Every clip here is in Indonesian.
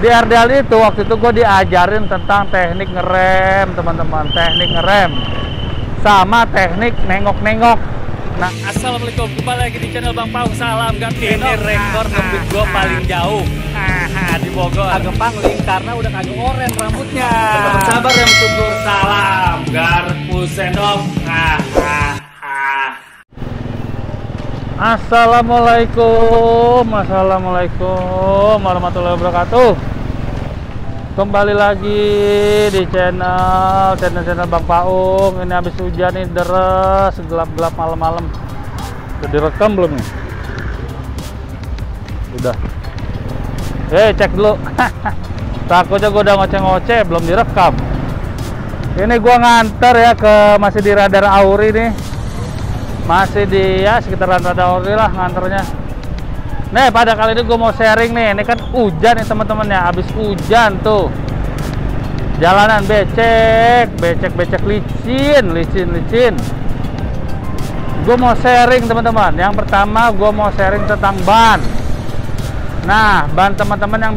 Di RDL itu waktu itu gue diajarin tentang teknik ngerem, teman-teman. Teknik ngerem sama teknik nengok-nengok. Nah, Assalamualaikum, kembali lagi di channel Bang Paung. Salam ganti. Ini rekor ngebit gue paling jauh di Bogor. Agak pangling karena udah kagak oren rambutnya. Teman sabar yang subur. Salam garpu sendok. Assalamualaikum warahmatullahi wabarakatuh. Kembali lagi di channel Bang Paung. Ini habis hujan nih, deres, gelap-gelap malam-malam. Udah direkam belum nih? Udah. Cek dulu. Takutnya gue udah ngoceh-ngoceh belum direkam. Ini gue nganter ya masih di Radar Auri nih. Masih di sekitaran Radar Auri lah nganternya. Nih, pada kali ini gue mau sharing nih. Ini kan hujan nih teman-teman ya. Habis hujan tuh. Jalanan becek licin. Gue mau sharing teman-teman. Yang pertama gue mau sharing tentang ban. Nah, ban teman-teman yang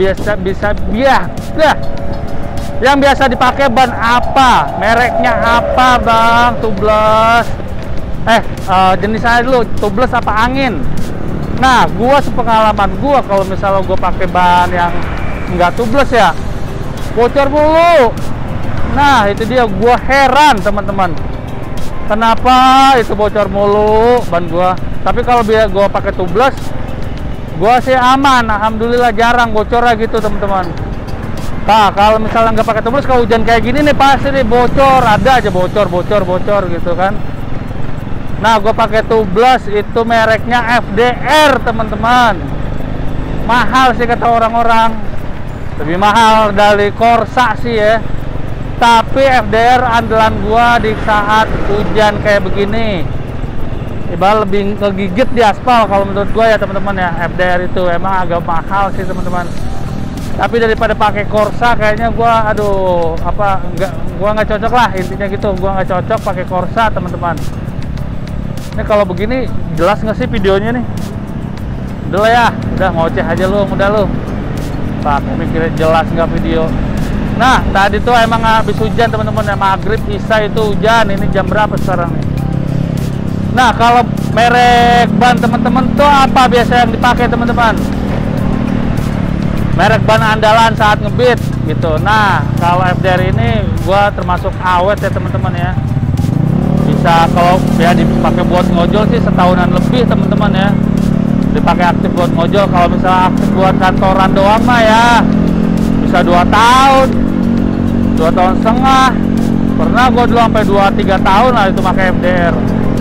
yang biasa dipakai ban apa? Mereknya apa, Bang? Tubeless. Jenisnya dulu, tubeless apa angin? Nah, gua sepengalaman gua kalau misalnya gua pakai ban yang enggak tubeless ya, bocor mulu. Nah, itu dia, gua heran teman-teman. Kenapa itu bocor mulu ban gua? Tapi kalau biar gua pakai tubeless, gua sih aman, alhamdulillah jarang bocor lah gitu teman-teman. Nah, kalau misalnya nggak pakai tubeless, kalau hujan kayak gini nih pasti nih bocor, ada aja bocor gitu kan. Nah, gue pakai tubeless itu mereknya FDR teman-teman. Mahal sih kata orang-orang, lebih mahal dari Corsa sih ya. Tapi FDR andalan gua di saat hujan kayak begini. Ibarat lebih ngegigit di aspal kalau menurut gua ya teman-teman ya. FDR itu emang agak mahal sih teman-teman. Tapi daripada pakai Corsa kayaknya gua gua nggak cocok lah, intinya gitu. Gua nggak cocok pakai Corsa teman-teman. Ini kalau begini jelas nggak sih videonya nih? Udah lah ya, udah ngoceh aja lu, udah lu. Pak, mikirnya jelas nggak video. Nah, tadi tuh emang habis hujan teman-teman ya, maghrib isya itu hujan. Ini jam berapa sekarang nih? Nah, kalau merek ban teman-teman tuh apa biasa yang dipakai teman-teman? Merek ban andalan saat ngebit gitu. Nah, kalau FDR ini gua termasuk awet ya teman-teman ya. Bisa kalau ya dipakai buat ngojol sih setahunan lebih teman-teman ya. Dipakai aktif buat ngojol. Kalau misalnya aktif buat kantoran doang mah ya bisa 2 tahun 2 tahun setengah. Pernah gue dulu sampai 2-3 tahun lah itu pakai FDR.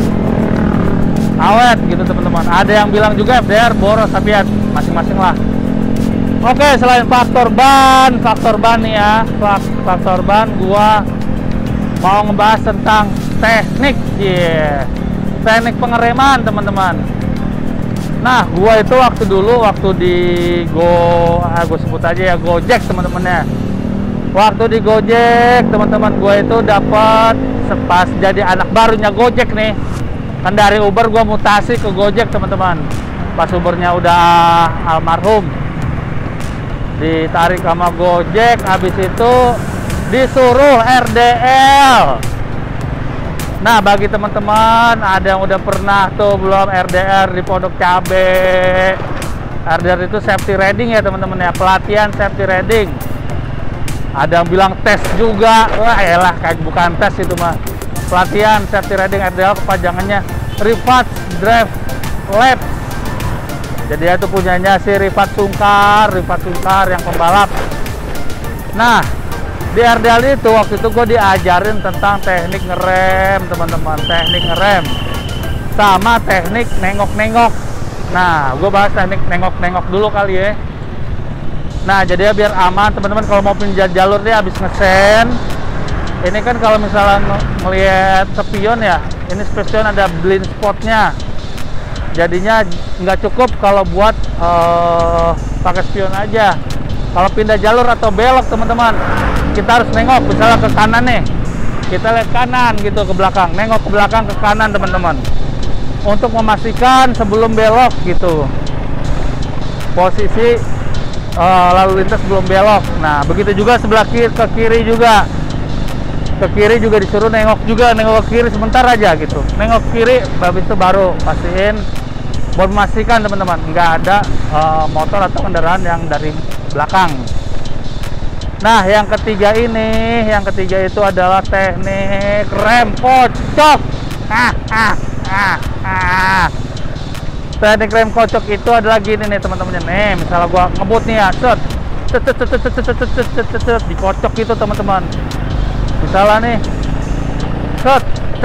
Awet gitu teman-teman. Ada yang bilang juga FDR boros, tapi ya masing-masing lah. Oke, selain faktor ban nih ya, faktor ban gua mau ngebahas tentang teknik teknik pengereman teman-teman. Nah, gua itu waktu di gue sebut aja ya Gojek teman-teman ya. Waktu di Gojek teman-teman, gua itu dapat pas jadi anak barunya Gojek nih. Kan dari Uber gua mutasi ke Gojek teman-teman. Pas Ubernya udah almarhum, ditarik sama Gojek, habis itu disuruh RDL. Nah, bagi teman-teman ada yang udah pernah tuh belum RDR di Pondok Cabe. RDR itu safety riding ya teman-teman ya, pelatihan safety riding. Ada yang bilang tes juga. Wah, elah, kayak bukan tes itu mah. Pelatihan safety riding RDL, kepanjangannya Rifat Drive Lab. Jadi itu punyanya si Rifat Sungkar yang pembalap. Nah, di RDL itu waktu itu gue diajarin tentang teknik ngerem teman-teman, teknik ngerem sama teknik nengok-nengok. Nah, gue bahas teknik nengok-nengok dulu kali ya. Nah, jadi ya biar aman teman-teman kalau mau pindah jalur dia habis ngesen. Ini kan kalau misalnya melihat spion ya, ini spion ada blind spotnya. Jadinya nggak cukup kalau buat pakai spion aja. Kalau pindah jalur atau belok teman-teman, kita harus nengok misalnya ke kanan nih, kita lihat kanan gitu ke belakang, nengok ke belakang ke kanan teman-teman, untuk memastikan sebelum belok gitu posisi lalu lintas belum belok. Nah, begitu juga sebelah kiri, ke kiri juga. Ke kiri juga disuruh nengok juga, nengok ke kiri sebentar aja gitu. Nengok ke kiri, habis itu baru pastiin, buat memastikan teman-teman nggak ada motor atau kendaraan yang dari belakang. Nah, yang ketiga itu adalah teknik rem kocok. Teknik rem kocok itu adalah gini nih teman-teman. Nih, misalnya gua ngebut nih ya, set, dikocok gitu teman-teman. Misalnya nih, set,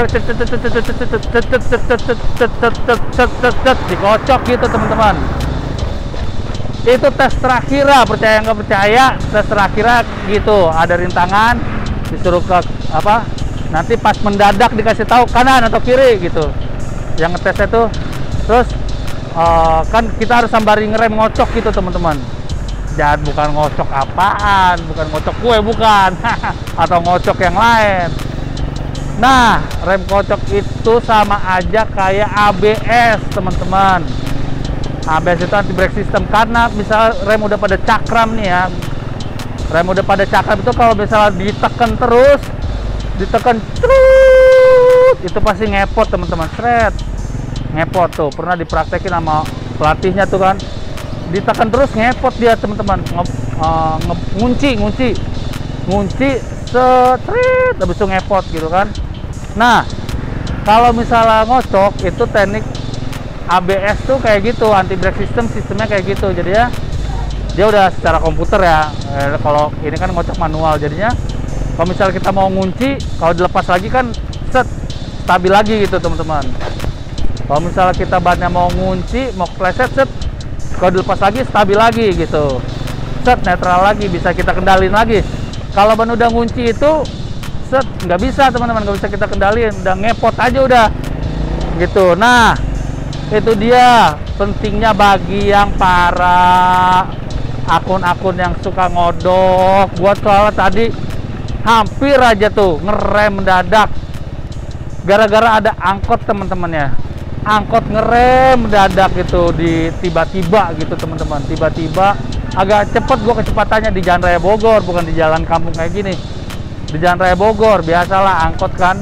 dikocok gitu teman-teman. Itu tes terakhir, percaya nggak percaya, tes terakhir gitu. Ada rintangan, disuruh ke apa? Nanti pas mendadak dikasih tahu kanan atau kiri gitu. Yang ngetesnya tuh, terus kan kita harus sambari ngerem ngocok gitu teman-teman. Jangan bukan ngocok apaan, bukan ngocok kue bukan, atau ngocok yang lain. Nah, rem kocok itu sama aja kayak ABS teman-teman. ABS itu anti brake system, karena misalnya rem udah pada cakram nih ya, rem udah pada cakram itu kalau misalnya ditekan terus, ditekan terus, itu pasti ngepot teman-teman, seret, ngepot tuh. Pernah dipraktekin sama pelatihnya tuh kan, ditekan terus ngepot dia teman-teman, ngunci, setret, habis itu ngepot gitu kan. Nah, kalau misalnya ngocok itu teknik ABS tuh kayak gitu, anti brake system, sistemnya kayak gitu. Jadi ya dia udah secara komputer ya. Kalau ini kan ngocok manual, jadinya kalau misalnya kita mau ngunci, kalau dilepas lagi kan set, stabil lagi gitu teman-teman. Kalau misalnya kita bannya mau ngunci, mau kepleset, set, kalau dilepas lagi stabil lagi gitu, set, netral lagi, bisa kita kendalin lagi. Kalau ban udah ngunci itu set, nggak bisa teman-teman, nggak bisa kita kendalin, udah ngepot aja udah gitu. Nah, itu dia pentingnya bagi yang para akun-akun yang suka ngodok. Buat soalnya tadi hampir aja tuh ngerem mendadak gara-gara ada angkot teman-teman ya. Angkot ngerem mendadak gitu di tiba-tiba gitu teman-teman. Tiba-tiba agak cepet gua kecepatannya di Jalan Raya Bogor, bukan di jalan kampung kayak gini. Di Jalan Raya Bogor biasalah angkot kan,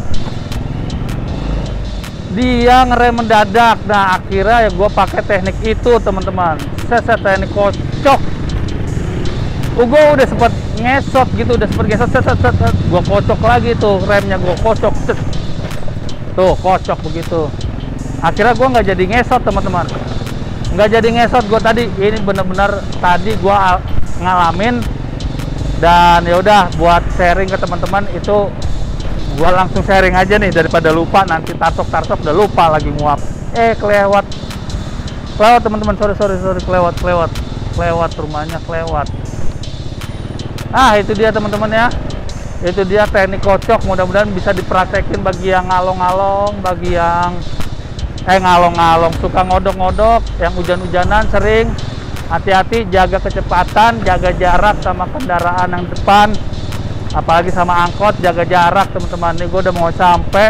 dia ngerem mendadak. Nah, akhirnya ya gue pakai teknik itu teman-teman, set teknik kocok. Gue udah sempet ngesot gitu, udah sempet ngesot, set, gue kocok lagi tuh remnya, gue kocok, set. Tuh kocok begitu. Akhirnya gue nggak jadi ngesot teman-teman, nggak jadi ngesot gue tadi. Ini bener-bener tadi gue ngalamin, dan ya udah buat sharing ke teman-teman itu. Gua langsung sharing aja nih daripada lupa, nanti tarsok udah lupa lagi nguap. Kelewat teman-teman, sorry, kelewat rumahnya, kelewat. Ah, itu dia teman-teman ya, itu dia teknik kocok. Mudah-mudahan bisa dipraktekin bagi yang ngalong-ngalong, bagi yang ngalong-ngalong suka ngodok-ngodok, yang hujan-hujanan sering. Hati-hati, jaga kecepatan, jaga jarak sama kendaraan yang depan. Apalagi sama angkot, jaga jarak teman-teman. Ini gue udah mau sampai.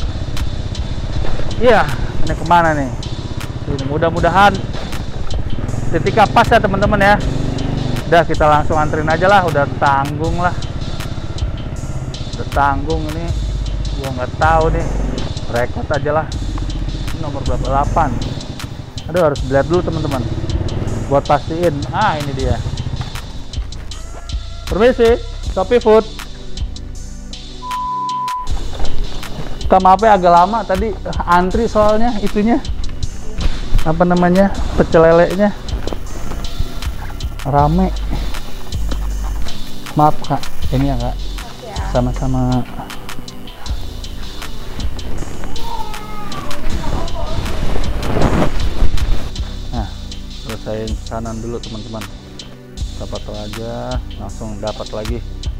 Iya, ini kemana nih? Mudah-mudahan ketika pas ya teman-teman ya. Udah, kita langsung anterin aja lah. Udah tanggung lah. Udah tanggung ini. Gue nggak tahu nih. Rekod aja lah. Ini nomor berapa? 8. Aduh, harus lihat dulu teman-teman, buat pastiin. Ah, ini dia. Permisi, Shopee Food. Maafnya agak lama tadi, antri soalnya itunya, apa namanya, pecel lelenya rame. Maaf kak, ini ya kak, sama-sama. Nah, selesaiin pesanan dulu teman-teman. Siapa tahu aja langsung dapat lagi.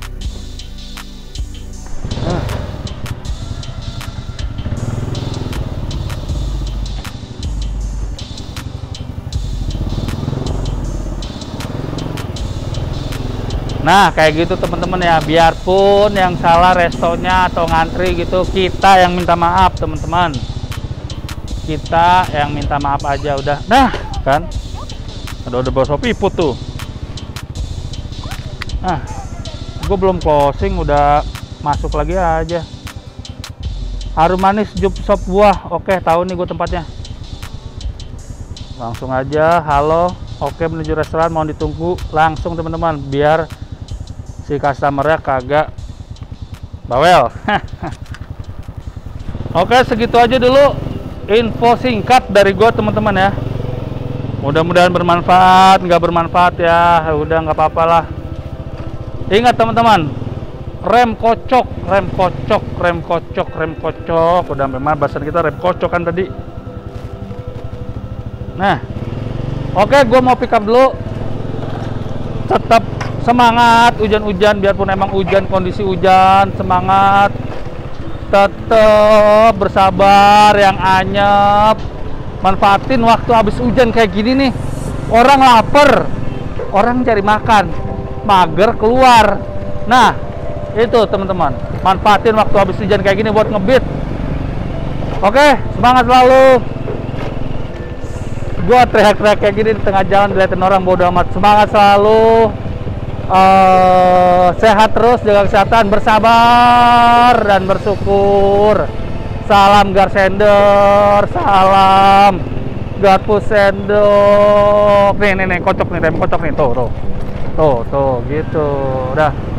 Nah, kayak gitu teman-teman ya. Biarpun yang salah restonya atau ngantri gitu, kita yang minta maaf teman-teman. Kita yang minta maaf aja udah. Nah, kan? Udah bawa Shopee Food tuh. Ah, gue belum closing udah masuk lagi aja. Harum manis sop buah. Oke, tahu nih gue tempatnya. Langsung aja, halo. Oke, menuju restoran, mau ditunggu langsung teman-teman, biar si customernya kagak bawel. Oke, segitu aja dulu info singkat dari gue teman-teman ya. Mudah-mudahan bermanfaat, nggak bermanfaat ya udah nggak apa-apa lah. Ingat teman-teman, rem kocok. Udah memang bahasan kita rem kocok kan tadi. Nah, oke, gue mau pick up dulu. Tetap semangat, hujan-hujan, biarpun emang hujan, kondisi hujan, semangat. Tetap bersabar, yang anyep. Manfaatin waktu habis hujan kayak gini nih. Orang lapar, orang cari makan, mager keluar. Nah, itu teman-teman, manfaatin waktu habis hujan kayak gini buat ngebit. Oke, semangat selalu. Gua teriak-teriak kayak gini di tengah jalan dilihatin orang, bodo amat. Semangat selalu. Sehat terus, jaga kesehatan, bersabar dan bersyukur. Salam Garsender, salam Garpus sendok. Nih, kocok nih, rem kocok nih, tuh gitu. Udah.